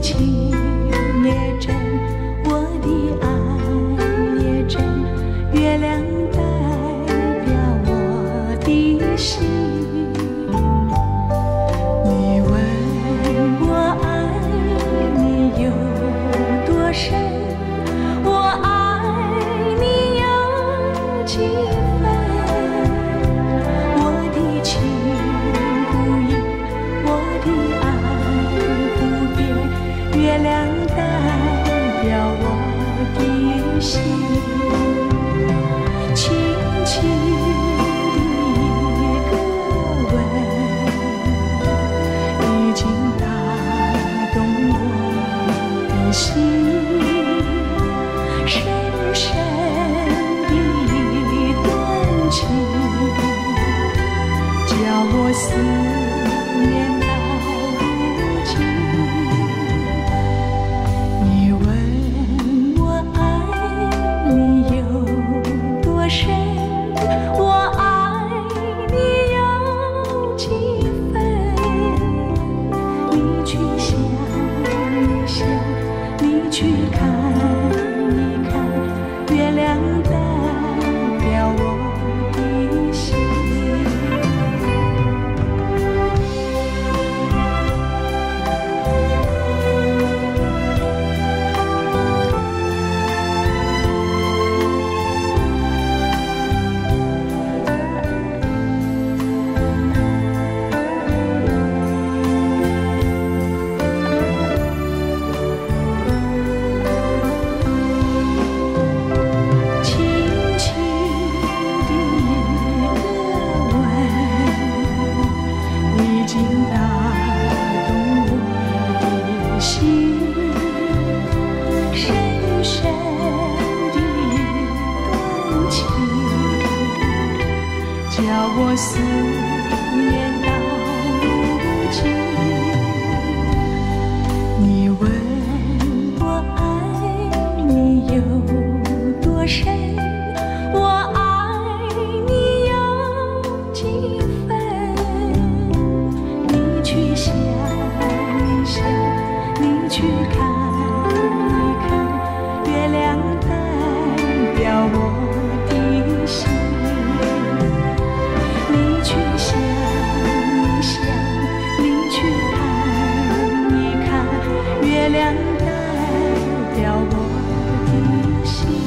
情也真，我的爱也真，月亮代表我的心。你问我爱你有多深，我爱你有几分？我的情不移，我的爱不变，月亮代表我的心。轻轻的一个吻，已经打动我的心。深深的一段情，叫我思念到如今。你问我爱你有多深，我爱你有几分？你去想一想，你去看一看，月亮代表我的心。叫我思念到如今。你问我爱你有多深，我爱你有几分？你去想一想，你去看一看，月亮代表我的心。你去想一想，你去看一看，月亮代表我的心。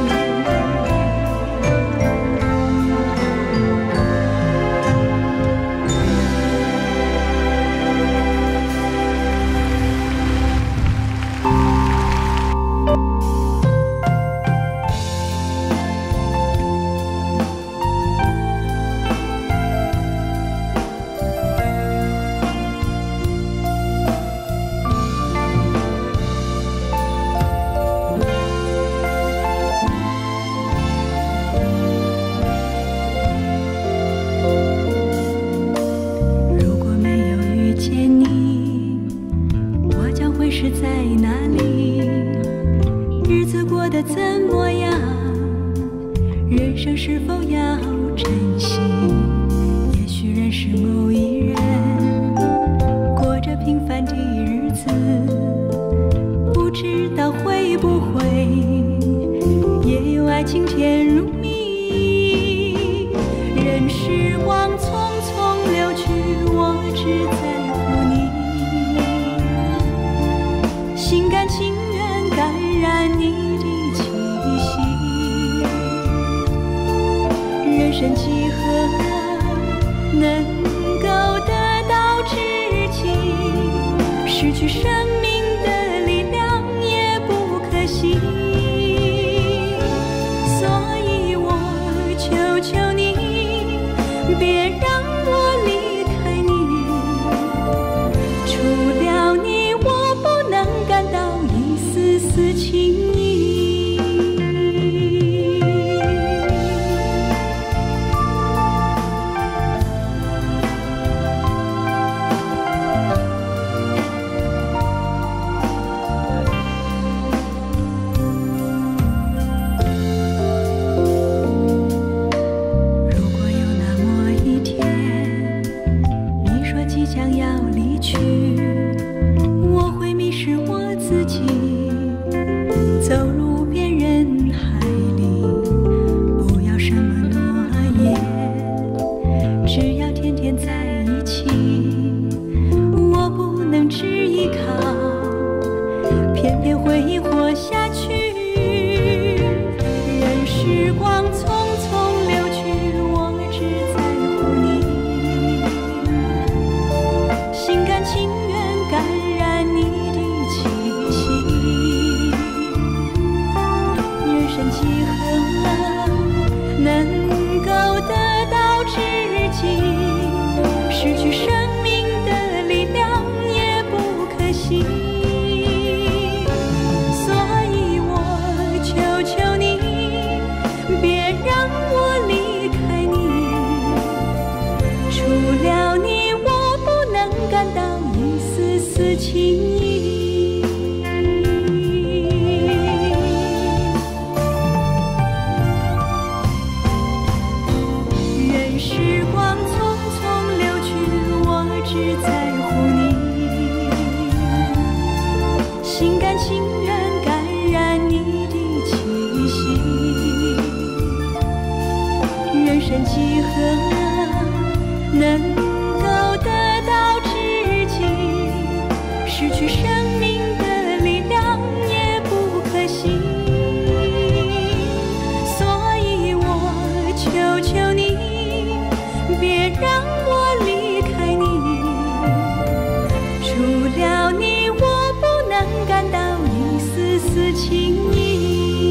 是在哪里？日子过得怎么样？人生是否要珍惜？也许认识某一人，过着平凡的日子，不知道会不会也有爱情甜如蜜。任时光匆匆流去，我只在乎你。心甘情愿感染你的气息，人生几何能够得到知己？失去生命的力量也不可惜，所以我求求你，别让我离开你，除了你我不能感到一丝丝情意。如果有那么一天，你说即将要离去，我会迷失我情意。任时光匆匆流去，我只在乎你，心甘情愿感染你的气息。人生几何能够得到知己，失去生命的力量也不可惜。所以我求求你，别让我离开你，除了你我不能感到一丝丝情意。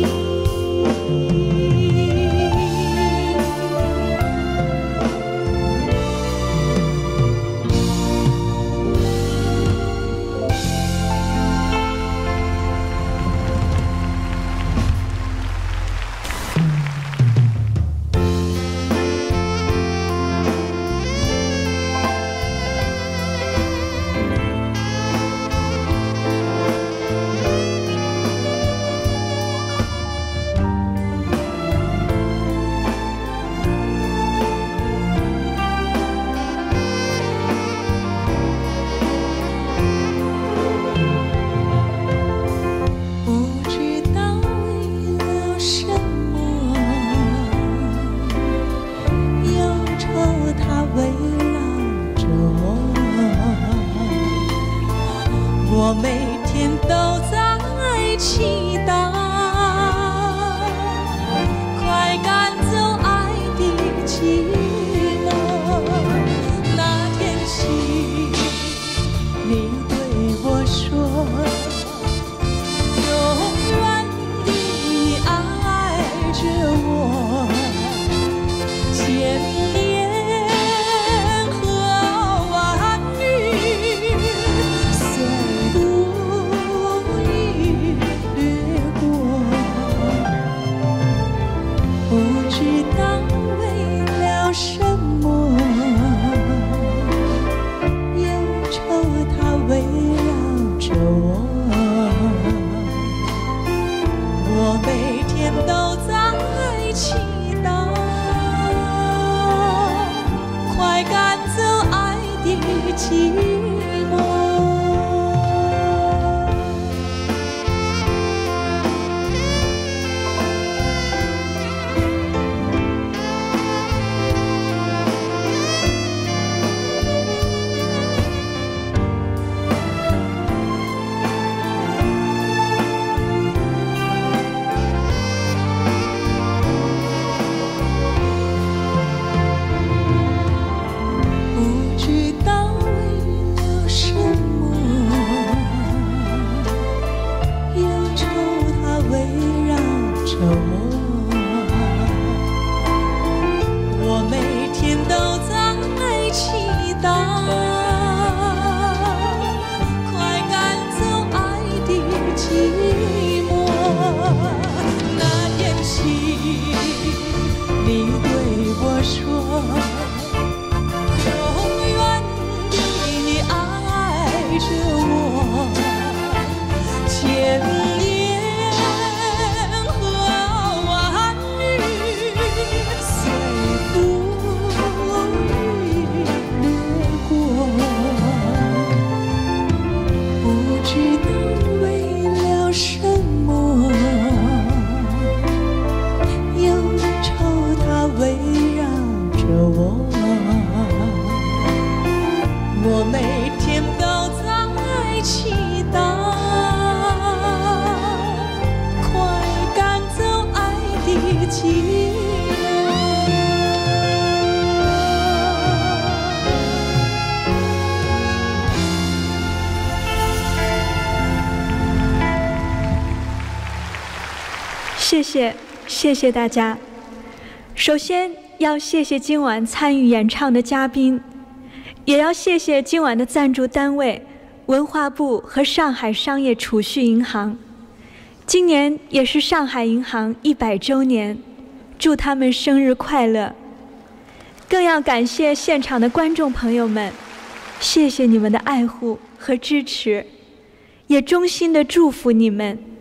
我每天都在祈祷，快赶走爱的寂寞。那天起，你对我说，永远地爱着我，千年和万语。不知道为了什么，忧愁它围绕着我，我每天都在祈祷，快赶走爱的寂寞。我每天都在祈祷，快赶走爱的寂寞。 谢谢大家。首先要谢谢今晚参与演唱的嘉宾，也要谢谢今晚的赞助单位文化部和上海商业储蓄银行。今年也是上海银行100周年，祝他们生日快乐。更要感谢现场的观众朋友们， 谢谢你们的爱护和支持，也衷心的祝福你们。